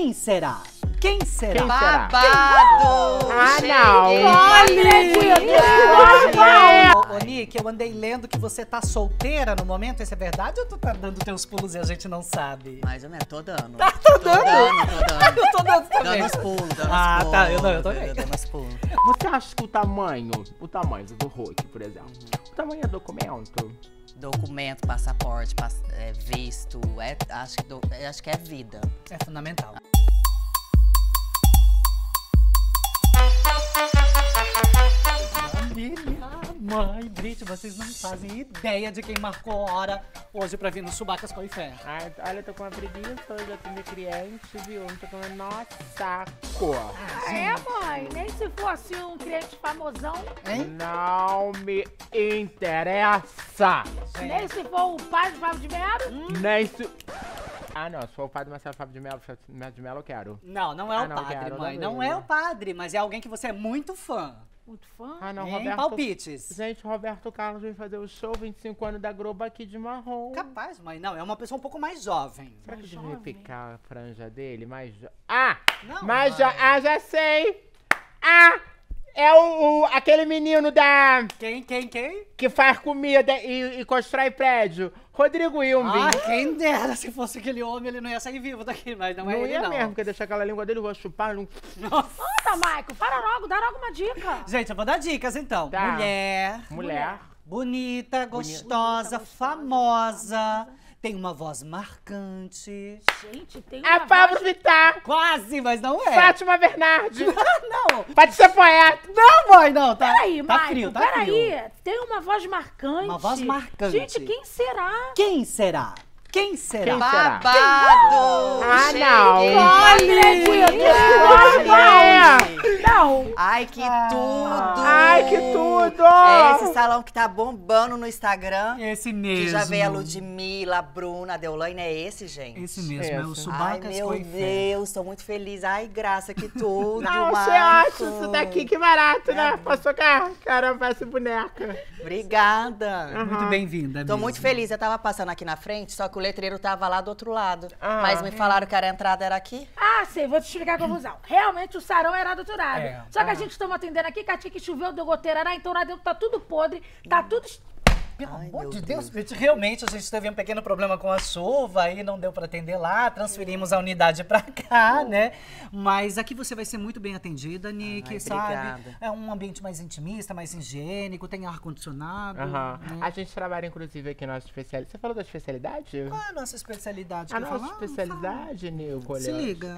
Quem será? Quem será? Babado! Ô, Nick, eu andei lendo que você tá solteira no momento, isso é verdade ou tu tá dando teus pulos e a gente não sabe? Mais ou menos, tô dando. Tá, tô dando? Eu tô dando também. Dando os pulos, dando os pulos. Ah, tá, eu também. Dando os pulos. Você acha que o tamanho do Hulk, por exemplo, o tamanho é documento? Documento, passaporte, visto, acho que é vida. É fundamental. Mãe, Brit, vocês não fazem ideia de quem marcou hora hoje pra vir no Chubacas com Fé. Ai, olha, eu tô com uma preguiça hoje, atender cliente, viu? Não tô com o menor saco. Mãe, nem se fosse um cliente famosão, Hein? Não me interessa. nem se for o pai do Fábio de Melo. Nem se... Ah, não, se for o padre Marcelo Fábio de Melo, eu quero. Não, não é o não padre, quero, mãe. não Não é o padre, mas é alguém que você é muito fã. Muito fã. Ah, não, Hein? Roberto... Palpites. Gente, Roberto Carlos vem fazer o show 25 anos da Globo aqui de marrom. Capaz, mãe. Não, é uma pessoa um pouco mais jovem. Será que eu devia jovem. picar a franja dele? Não, Mas mãe. já sei! É aquele menino Quem? que faz comida e constrói prédio. Rodrigo Wilme. Ah, quem dera se fosse aquele homem, ele não ia sair vivo daqui, mas não é Não ele, ia não. mesmo, porque deixar aquela língua dele, eu vou chupar. Não... Nossa. Anda, Maico, para logo, dá logo uma dica. Gente, eu vou dar dicas, então. Tá. Mulher. Bonita, gostosa, famosa. Tem uma voz marcante. Gente, tem É uma Pablo voz... Vittar. Quase, mas não é. Fátima Bernardes. Não. Pode ser poeta. Não, mãe, não. Tá, Peraí, tá Maico, frio, tá peraí. frio. Tem uma voz marcante. Uma voz marcante. Gente, quem será? Quem será? Quem será? Quem será? Babado! Ah, não. Não. Ai, que tudo! Ai, que tudo! É esse salão que tá bombando no Instagram. Esse mesmo. Que já veio a Ludmilla, a Bruna, a Deolane, é esse, gente? Esse mesmo, é o Esse. Ai, Chubacas meu com Fé. Deus, tô muito feliz. Ai, graça, que tudo, Não, você Marco. acha isso daqui que barato, né? Passou com a cara, parece boneca. Obrigada. Muito bem-vinda, Tô mesmo. muito feliz. Eu tava passando aqui na frente, só que o letreiro tava lá do outro lado. Ah. Mas me falaram que a entrada era aqui. Ah, sei, vou te explicar a confusão. Realmente o sarão era doutorado. É. Só que a gente estamos atendendo aqui, que a tia que choveu, deu goteira, então lá dentro tá tudo podre, tá tudo... Pelo Ai, amor meu de Deus, Deus. Brit, realmente a gente teve um pequeno problema com a chuva, aí não deu pra atender lá, transferimos a unidade pra cá, né? Mas aqui você vai ser muito bem atendida, Nick, Ai, sabe? obrigada. É um ambiente mais intimista, mais higiênico, tem ar-condicionado. Aham. né? A gente trabalha, inclusive, aqui na nossa especialidade. Você falou da especialidade? Qual é a nossa especialidade? A que eu nossa falo? especialidade, Nicolas, Se liga.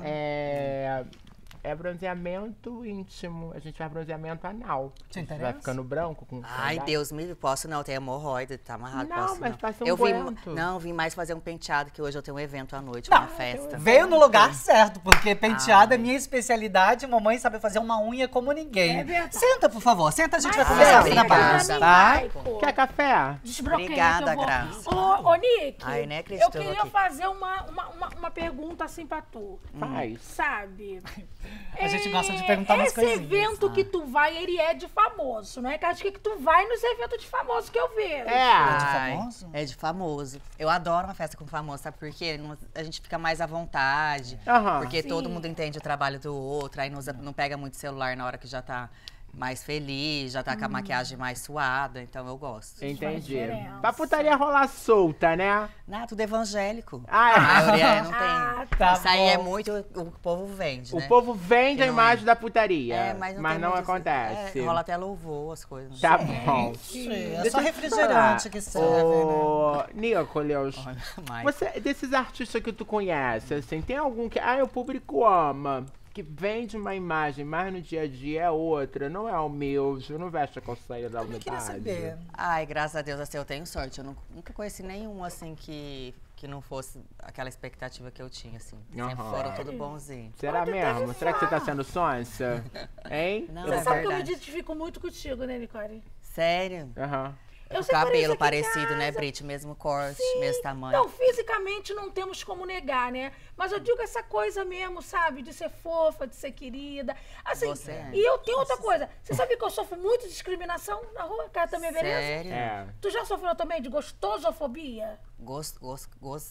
é bronzeamento íntimo. A gente faz bronzeamento anal. Te A gente vai interessa? ficando branco com Ai, saudade. Deus me posso não, tem hemorroida, tá amarrado, Não, posso mas não. passa um eu guento. Não, vim mais fazer um penteado, que hoje eu tenho um evento à noite, Não, uma festa. Veio no lugar certo, porque penteado é minha especialidade, mamãe sabe fazer uma unha como ninguém. É verdade. Senta, por favor, senta, a gente vai Mas conversar é, aqui na obrigada. base, tá? Maico. Quer café? Desbloqueia Obrigada, que eu vou. Graça. Ô, Nick, Ai, nem acredito eu queria aqui. fazer uma pergunta assim pra tu. Faz. Sabe? A gente gosta de perguntar umas Esse coisinhas. evento que tu vai, ele é de famoso, não é? Que acho que tu vai nos eventos de famoso que eu vejo. de Ai, famoso? É de famoso. Eu adoro uma festa com famoso, sabe por quê? A gente fica mais à vontade. Aham. Porque Sim. todo mundo entende o trabalho do outro, aí não pega muito celular na hora que já tá mais feliz, já tá com a maquiagem mais suada, então eu gosto. Entendi. diferença. Pra putaria rolar solta, né? Não, tudo evangélico. Ah, A é. maioria não tem. Ah, tá Isso aí é bom. muito, o povo vende, O né? povo vende a Que não imagem é. da putaria. É, mas não, tem muito isso. acontece. É, rola até louvor, as coisas. Tá bom. É só refrigerante que serve, né? Ô, Nicolas, Mas, você, desses artistas que tu conhece, assim, tem algum que... o público ama, que vende uma imagem, mas no dia a dia é outra, não é o meu, eu não vesto a calçaia da Eu queria umidade. saber. ai, graças a Deus, assim, eu tenho sorte. Eu nunca conheci nenhum, assim, que não fosse aquela expectativa que eu tinha, assim. Sempre Aham. foram tudo bonzinho. Será Pode até mesmo? Será que você tá falar. sendo sonsa? Hein? Não, Você é sabe que eu me verdade. identifico muito contigo, né, Nicole? Sério? Aham. Eu O separei isso cabelo aqui em parecido, né, casa. Brit? Mesmo corte, mesmo tamanho. Não, fisicamente não temos como negar, né? Mas eu digo essa coisa mesmo, sabe? De ser fofa, de ser querida. Assim, Você é. e eu tenho outra coisa. Você sabia que eu sofro muito discriminação na rua? Cara, também, beleza? Sério? É. Tu já sofreu também de gostosofobia?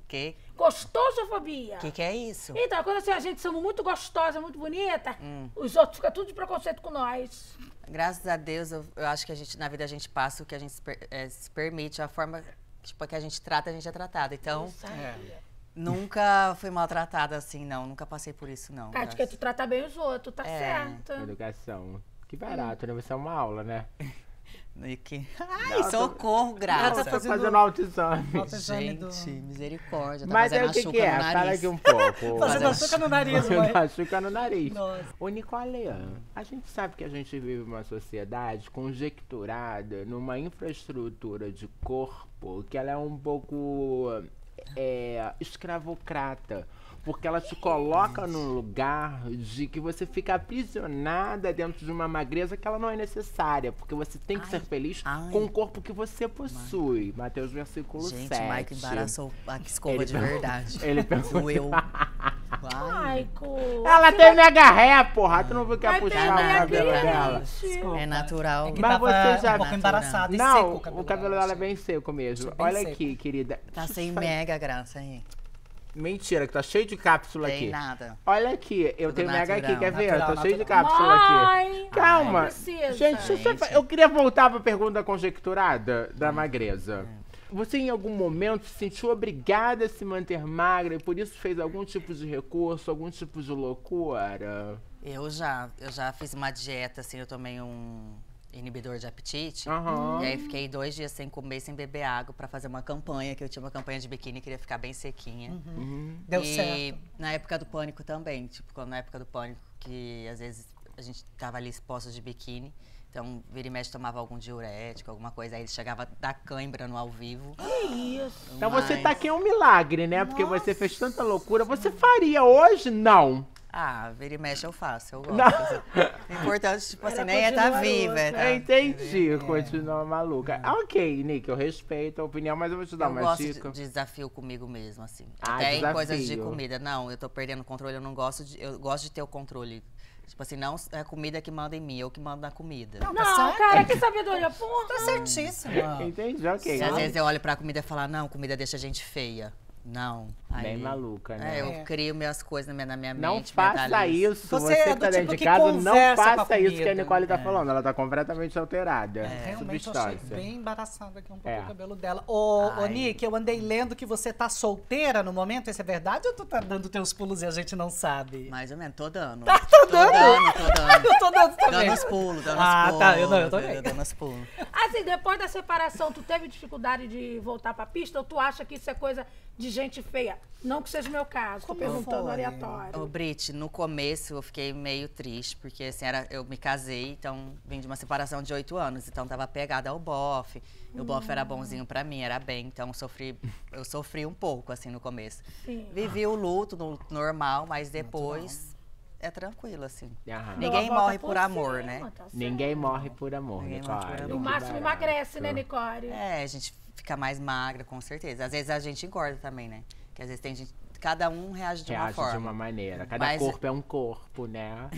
Que Gostosofobia. que é isso? Então, quando assim, a gente somos muito gostosa, muito bonita, os outros ficam tudo de preconceito com nós. Graças a Deus, eu acho que na vida a gente passa o que a gente se permite, a forma tipo, que a gente trata, a gente é tratada. Então, nunca fui maltratada assim, não. Nunca passei por isso, não. Tática, tu trata bem os outros, tá certo. Educação. Que barato, né? Vai ser uma aula, né? Ai, socorro, graça. Tá fazendo autoexame. Gente, misericórdia. Tá Mas aí fazendo o que açúcar que é? no nariz. Fala aqui um pouco. Fazendo açúcar no nariz, mãe. Fazendo açúcar no nariz. Nossa. Ô, Nicole, a gente sabe que a gente vive uma sociedade conjecturada numa infraestrutura de corpo que ela é um pouco escravocrata. Porque ela te coloca num lugar de que você fica aprisionada dentro de uma magreza que ela não é necessária. Porque você tem que ser feliz com o corpo que você possui. Mateus, versículo 7. Gente, o Mike embaraçou a escova de verdade. Ele pensou... Doeu. Maico. Ela tem mega ré, porra. Tu não viu que ia Vai puxar perder o a cabelo dela? cliente. É natural. É que Mas tava você já- um pouco embaraçado e Não, seco o cabelo dela é bem seco mesmo. Bem Olha seco. aqui, querida. Tá sem mega graça, hein? Mentira, que tá cheio de cápsula Tem aqui. nada. Olha aqui, eu Tudo tenho mega aqui, natural. quer ver? Natural, Tá cheio de natural. cápsula aqui. Ai, Calma. precisa. Gente, eu queria voltar pra pergunta conjecturada da magreza. Você em algum momento se sentiu obrigada a se manter magra e por isso fez algum tipo de recurso, algum tipo de loucura? Eu já fiz uma dieta, assim, eu tomei um inibidor de apetite. Aham. E aí fiquei 2 dias sem comer, sem beber água pra fazer uma campanha, que eu tinha uma campanha de biquíni e queria ficar bem sequinha. Deu e certo. na época do pânico também, tipo, na época do pânico, que às vezes a gente tava ali exposto de biquíni. Então, vira e mexe, tomava algum diurético, alguma coisa. Aí ele chegava da cãibra no ao vivo. Que isso? Então você tá aqui é um milagre, né? Porque você fez tanta loucura. Você faria hoje? Não. Ah, vira e mexe eu faço, eu gosto. Não. O importante, tipo assim, Ela nem é estar continua viva. louca. É tá, Entendi, continua maluca. Ok, Nick, eu respeito a opinião, mas eu vou te dar Eu uma gosto dica. de desafio comigo mesmo, assim. Ah, Até desafio. em coisas de comida. Não, eu tô perdendo o controle, eu não gosto de. Eu gosto de ter o controle. Tipo assim, não é a comida que manda em mim, eu que mando na comida. Não, Não, tá certo. cara, que sabedoria, porra. Tá certíssima. Entendi, ok. E às vezes eu olho pra comida e falo, não, comida deixa a gente feia. Não. Bem maluca, né? Eu crio minhas coisas na minha Não mente. faça mentalizo. isso, Você você é que do tá dentro tipo de que casa, não conversa com a faça isso que a comida. Nicole tá falando. Ela tá completamente alterada. Realmente eu achei Substância. bem embaraçado aqui um pouco É. o cabelo dela. Ô, Ai. Nick, eu andei lendo que você tá solteira no momento. Isso é verdade ou tu tá dando teus pulos e a gente não sabe? Mais ou menos, tô dando. Tá dando? Tô dando. Eu tô dando também. Dando os pulos, dando os Ah, pulos. tá, eu tô bem. Dando os pulos. Assim, depois da separação, tu teve dificuldade de voltar pra pista ou tu acha que isso é coisa de gente feia? Não que seja o meu caso, tô Como perguntando foi? aleatório. Ô, Brit, no começo eu fiquei meio triste, porque assim, eu me casei, então vim de uma separação de 8 anos, então tava pegada ao bofe. E o bofe era bonzinho pra mim, era bem, então eu sofri um pouco, assim, no começo. Sim. Vivi o luto normal, mas depois é tranquilo, assim. Aham. Ninguém Deu a volta morre por amor, cima, né? tá certo. Ninguém morre por amor, Ninguém Nicole. morre por amor. No Que máximo barato. emagrece, né, Nicole? É, a gente fica mais magra, com certeza. Às vezes a gente engorda também, né? Que às vezes tem gente. Cada um reage de uma Reage forma. de uma maneira. Cada Mas- corpo é um corpo, né?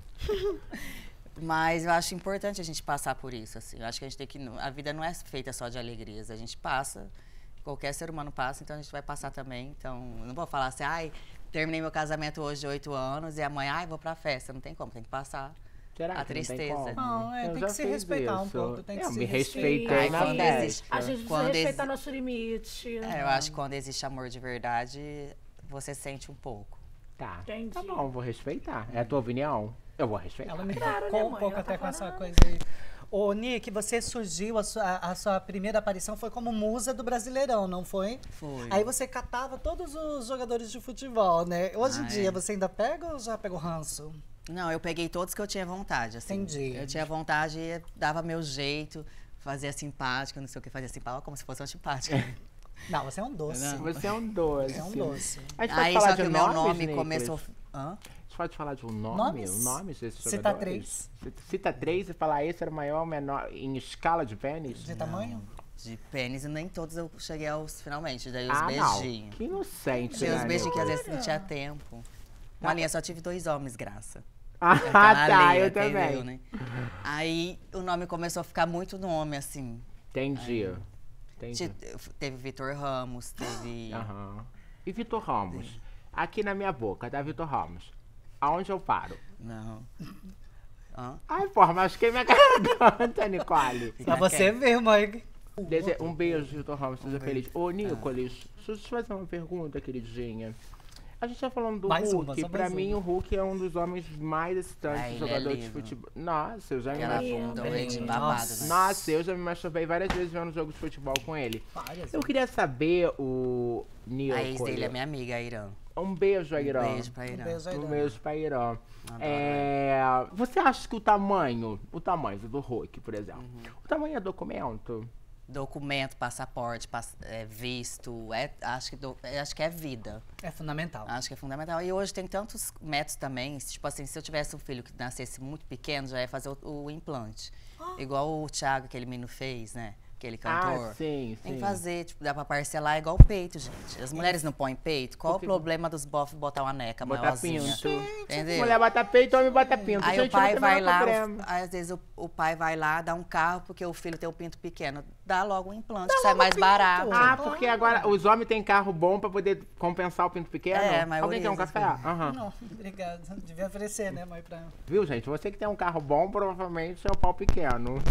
Mas eu acho importante a gente passar por isso, assim. Eu acho que a gente tem que. A vida não é feita só de alegrias. A gente passa, qualquer ser humano passa, então a gente vai passar também. Então, eu não vou falar assim, ai, terminei meu casamento hoje de 8 anos e amanhã, ai, vou pra festa. Não tem como, tem que passar. Será A que não tem tristeza. como? Não, Eu tem já que se fiz respeitar um isso. pouco, tem que Eu se me respeitar. respeitei Ai, na quando festa. existe- A gente Quando precisa respeitar nosso limite. É, eu acho que quando existe amor de verdade, você sente um pouco. Tá. Entendi. Tá bom, vou respeitar. É a tua opinião? Eu vou respeitar. Ela me Claro, tocou né, um mãe? pouco Ela até tá com essa falando. coisa aí. Ô, Nick, você surgiu, a sua primeira aparição foi como musa do Brasileirão, não foi? Foi. Aí você catava todos os jogadores de futebol, né? Hoje em Ah, dia, é. você ainda pega ou já pegou ranço? Não, eu peguei todos que eu tinha vontade, assim. Entendi. Eu tinha vontade, dava meu jeito, fazia simpática, não sei o que, fazia simpática, como se fosse uma simpática. Não, você é um doce. Não. Você é um doce. É um doce. A gente pode Aí, falar só de que o meu nomes, nome Nicolas? começou... Hã? A gente pode falar de um nome? Nomes? Os nomes desses Cita jogadores? Cita 3 e falar esse era o maior ou menor em escala de pênis? De tamanho? De pênis, e nem todos eu cheguei aos finalmente, daí os Ah, não. beijinhos. Que inocente, Dei os né, beijinhos que às Nicolas? vezes não tinha tempo. Uma linha, só tive 2 homens, graça. Ah, Aquela tá, linha, eu entendeu, também. né? Aí o nome começou a ficar muito nome, assim. Entendi. Entendi. Teve Vitor Ramos, teve... Aham. E Vitor Ramos? Aqui na minha boca, tá, Vitor Ramos? Aonde eu paro? Não. Hã? Ai, porra, machuquei minha garganta, Nicole. Pra você ver, Mike. Um beijo, Vitor Ramos, seja feliz. Ô, Nicolas, deixa eu te fazer uma pergunta, queridinha. A gente tá falando do Mais Hulk. uma, só Pra mais mim, uma. o Hulk é um dos homens mais excitantes Ai, ele é jogador de lindo. futebol. Nossa, eu já me Aquela masturbei. bunda, o leite babado, né? Nossa, eu já me masturbei várias vezes vendo jogo de futebol com ele. Várias Eu queria saber, o A ex dele é Nicolas. minha amiga, a Irã. Um beijo, Irã. Um beijo pra Irã. beijo. Um beijo pra Irã. Adoro Você acha que o tamanho do Hulk, por exemplo, o tamanho é documento? Documento, passaporte, visto, acho que é vida. É fundamental. Acho que é fundamental. E hoje tem tantos métodos também. Tipo assim, se eu tivesse um filho que nascesse muito pequeno, já ia fazer o implante. Igual o Thiago, aquele menino fez, né? Aquele cantor. Ah, sim, Tem que sim. fazer, tipo, dá pra parcelar igual o peito, gente. As mulheres não põem peito. Qual o problema dos bofs botar uma neca Botar maiorzinha? pinto. Entendeu? Mulher bota peito, homem bota pinto. Aí Gente, o pai não tem vai menor lá, problema. aí, às vezes o pai vai lá, dá um carro porque o filho tem o pinto pequeno. Dá logo um implante, que sai mais barato. Ah, porque agora os homens têm carro bom pra poder compensar o pinto pequeno? É, a maioria Alguém quer um das café? Aham. Não, obrigado. Devia oferecer, né, mãe, pra... Viu, gente? Você que tem um carro bom, provavelmente é o pau pequeno.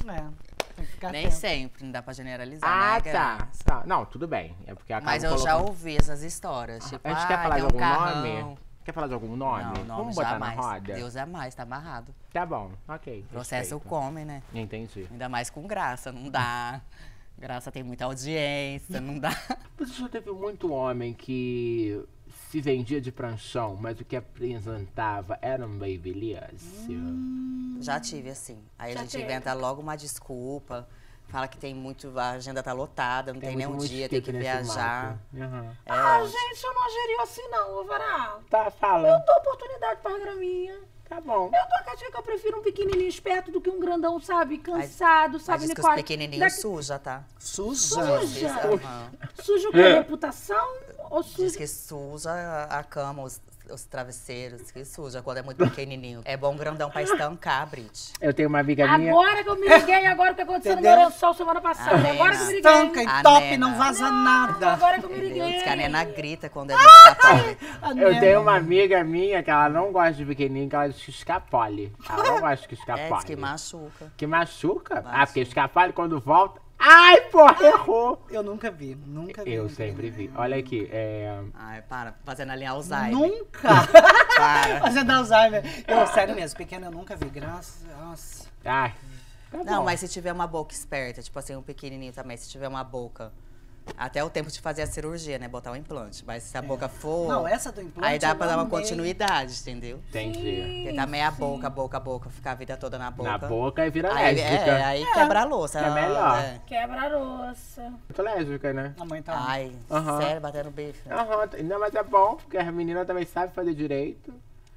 Tem que ficar Nem atento. sempre, não dá pra generalizar, Ah, né, tá. Graça? Tá. Não, tudo bem. É porque acaba Mas eu já colocando- ouvi essas histórias. Tipo, A gente quer falar tem de um algum carrão. nome? Quer falar de algum nome? Não, nome Vamos botar jamais. na roda? Deus é mais, tá amarrado. Tá bom, ok. Processo respeito. come, né? Entendi. Ainda mais com Graça, não dá. Graça tem muita audiência, não dá. Você já teve muito homem que se vendia de pranchão, mas o que apresentava era um babyliss? Já tive, assim. Aí Já a gente teve. inventa logo uma desculpa. Fala que tem muito, a agenda tá lotada, não tem nenhum muito dia, tem que mosquito nesse viajar. mato. Aham. É, Ah, gente, eu não agerio assim não, ô Vará. Tá, fala. Eu dou oportunidade pra graminha. Tá bom. Eu dou a caixinha que eu prefiro um pequenininho esperto do que um grandão, sabe? Cansado, mas sabe, diz que os Nicole? pequenininhos suja, tá? Suja. Suja. Aham. Suja com reputação ou Diz suja? que suja a cama, os travesseiros, que suja quando é muito pequenininho. É bom grandão pra estancar, Brit. Eu tenho uma amiga minha. Agora que eu me liguei, agora o que aconteceu no Entendeu? meu lençol semana passada. Amém. Agora que eu me liguei. Tanca A e top, nena. não vaza nada. Agora que eu me Entendeu? liguei. Diz que a nena grita quando é muito escapole. A Eu nena. tenho uma amiga minha que ela não gosta de pequenininho, que ela diz que escapole. Ela não gosta que É, escapole. diz que machuca. Que machuca? Ah, Machuca. porque escapole quando volta. Ai, porra, errou! Eu nunca vi, nunca vi. Eu sempre vi. Olha aqui, Ai, para, fazendo ali Alzheimer. Nunca! Para. Fazendo Alzheimer. Eu, sério mesmo, pequeno eu nunca vi. Graças. Nossa. Ai. Tá Não, bom. mas se tiver uma boca esperta, tipo assim, um pequenininho também, se tiver uma boca, até o tempo de fazer a cirurgia, né, botar um implante. Mas se a boca for, Não, essa do implante. aí dá eu pra dar uma amei. continuidade, entendeu? Entendi. Porque também a boca, ficar a vida toda na boca. Na boca e vira Aí, lésbica. aí quebra a louça. É melhor. É. Quebra a louça. Muito lésbica, né? A mãe tá. Ai, Aham. sério, batendo bife. Aham, não, mas é bom, porque a menina também sabe fazer direito.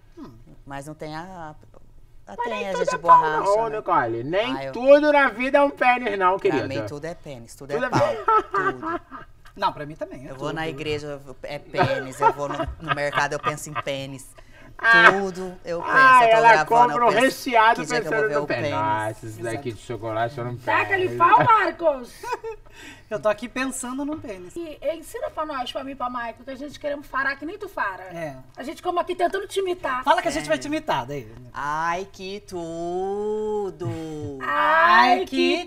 Mas não tem a Mas tem nem a tudo gente é pau, borracha, não, né? Nicole. Nem Ah, eu- tudo na vida é um pênis, não, Pra querida. mim tudo é pênis, tudo, Tudo é é pau. Tudo. Não, pra mim também. Eu vou na igreja, é pênis. Eu vou no mercado, eu penso em pênis. Ah. Tudo eu penso. Ah, eu tô ela gravando, compra eu um penso, recheado que dia que eu vou pensando ver no o pênis. pênis. Nossa, esse daqui de chocolate eu não pego. Taca-lhe pau, Marcos. Eu tô aqui pensando no pênis. E ensina pra nós, pra mim e pra Michael, que a gente queremos farar que nem tu fara. É. A gente como aqui tentando te imitar. Fala que a gente vai te imitar, daí. Ai, que tudo! Ai, que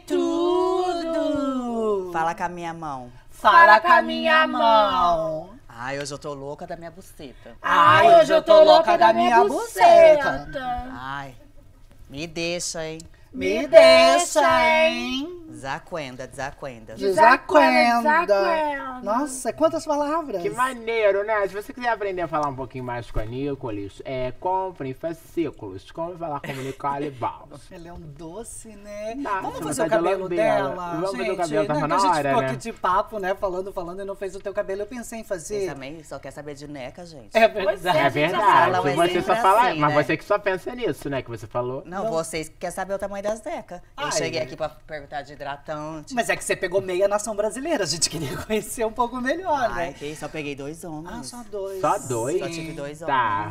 tudo! Fala com a minha mão. Fala com a minha mão. Ai, hoje eu tô louca da minha buceta. Ai, hoje eu tô louca da minha buceta. Ai, me deixa, hein? Me deixa, hein? Desacuenda, desacuenda. Desacuenda. Desacuenda. Nossa, quantas palavras. Que maneiro, né? Se você quiser aprender a falar um pouquinho mais com a Nicolas, comprem fascículos. Como falar com a Nicole Balls. Ela é um doce, né? Nossa, Vamos mas fazer tá o de cabelo lambela. dela, Vamos gente. fazer o cabelo, tava né? na Que a gente hora, ficou né? aqui de papo, né? Falando e não fez o teu cabelo. Eu pensei em Você fazer. também só quer saber de neca, gente. É Pois verdade. é, É a gente já verdade. fala, mas Você sempre só fala. assim, Mas né? você que só pensa nisso, né? Que você falou. Não, vocês querem saber o tamanho das necas. Eu Ai. cheguei aqui pra perguntar de hidratante. Mas é que você pegou meia nação brasileira. A gente queria conhecer um pouco melhor, Ai, né? que só peguei 2 homens. Ah, só dois. Só dois? Só tive 2 homens. Tá.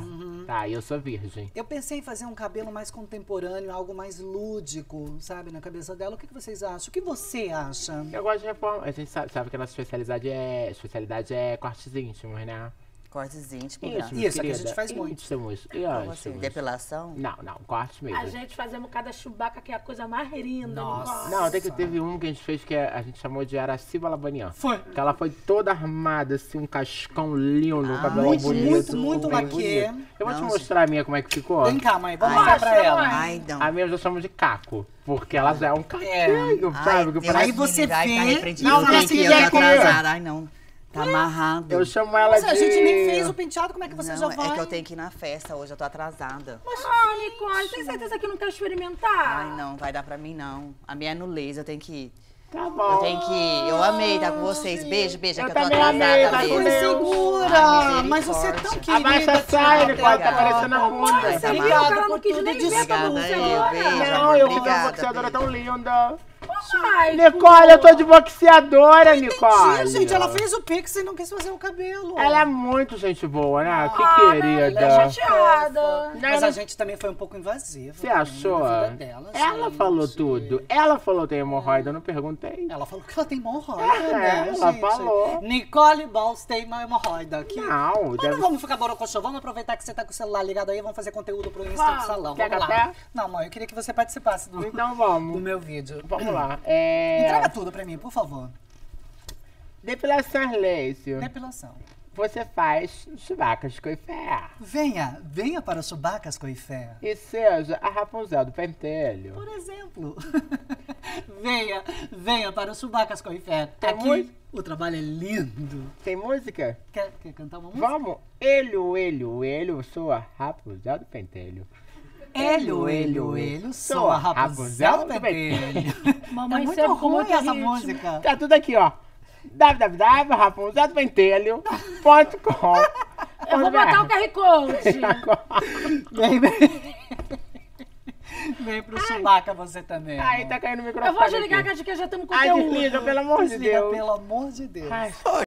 Tá, eu sou virgem. Eu pensei em fazer um cabelo mais contemporâneo, algo mais lúdico, sabe, na cabeça dela. O que vocês acham? O que você acha? Eu gosto de reforma. A gente sabe que a nossa especialidade é cortes íntimos, né? Cortes íntimos. Isso, aqui a gente faz muito. Íntimos. Como assim? Depilação? Não, cortes mesmo. A gente fazemos cada Chewbacca, que é a coisa mais linda. Nossa. Não, até que teve um que a gente fez que a gente chamou de Araciba Labanian. Foi. Que ela foi toda armada, assim, um cascão lindo, um cabelo muito, bonito. muito bem laque. bonito. Eu vou te Não, mostrar a minha como é que ficou. Vem cá, mãe, vamos mostrar pra ela. Ai, não. A minha eu já chamo de caco, porque ela já é um caquinho, sabe? Que Deus, parece- Aí você menina, ai, vê- tá repreendido. Não, Eu não, tô se aqui, eu quiser tô comer. atrasada. Ai, não. Tá amarrado. Eu chamo ela Mas de... a gente nem fez o penteado, como é que você Não, já vai? é que eu tenho que ir na festa hoje, eu tô atrasada. Ah, Nicole, tem certeza que não quer experimentar? Ai, não, vai dar pra mim, não. A minha é no laser, eu tenho que ir. Tá bom. Eu tenho que ir. Eu amei estar com vocês. Beijo, beijo. É Eu que eu tô também amei, atrasada, vai com beijo. Deus. Segura! Ai, Mas você é tão misericórdia. querida. Abaixa a saia, Nicole, tá Obrigada. parecendo a bunda. Você viu? O Obrigada cara não por quis tudo. nem ver essa Obrigada bolsa aí, agora. beijo. Não, eu fiz uma Obrigada, boxeadora beijo. tão linda. Ai, Nicole, eu tô de boxeadora, Nicole. Sim, gente, ela fez o pix e não quis fazer o cabelo. Ela é muito gente boa, né? Que ela é querida. chateada. Mas a gente também foi um pouco invasiva. Você achou? Na vida dela, Ela gente. falou tudo. Ela falou tem hemorroida, eu não perguntei. Ela falou que ela tem hemorroida, né, ela gente? falou. Nicole Balls tem uma hemorroida aqui. Não, Mas deve... não vamos ficar borocochô. Vamos aproveitar que você tá com o celular ligado aí. Vamos fazer conteúdo pro Insta Vamos. do salão. Quer Vamos lá. café? Não, mãe, eu queria que você participasse do, Então do vamos. meu vídeo. Vamos lá. Entrega tudo pra mim, por favor. Depilação laser. Depilação. Você faz chuvacas com fé. Venha para o Chubacas Coifé. E seja a Rapunzel do pentelho. Por exemplo. venha para o Chubacas Coifé. Tem Aqui muito? o trabalho é lindo. Tem música? Quer cantar uma música? Vamos. Ele, sou a Rapunzel do pentelho. sou a Rapunzel do pentelho. Mamãe É muito sempre com ruim muito essa ritmo. música. Tá tudo aqui, ó. www.rapunzeldopentelho.com. Eu vou botar o QR Code. Vem pro Chewbacca você também. Ai, amor. tá caindo o microfone. Eu vou desligar aqui. que já temos Ai, conteúdo. desliga, pelo amor de Desliga, Deus. pelo amor de Deus. Ai.